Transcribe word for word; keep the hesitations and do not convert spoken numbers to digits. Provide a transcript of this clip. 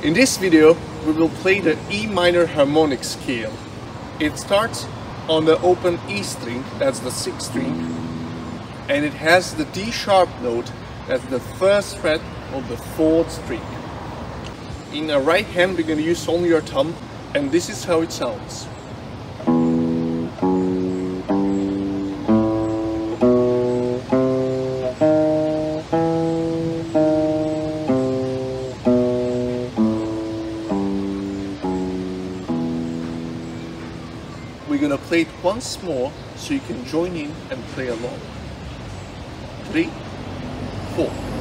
In this video, we will play the E minor harmonic scale. It starts on the open E string, that's the sixth string, and it has the D sharp note, that's the first fret of the fourth string. In our right hand, we're going to use only our thumb, and this is how it sounds. We're gonna play it once more so you can join in and play along. Three, four.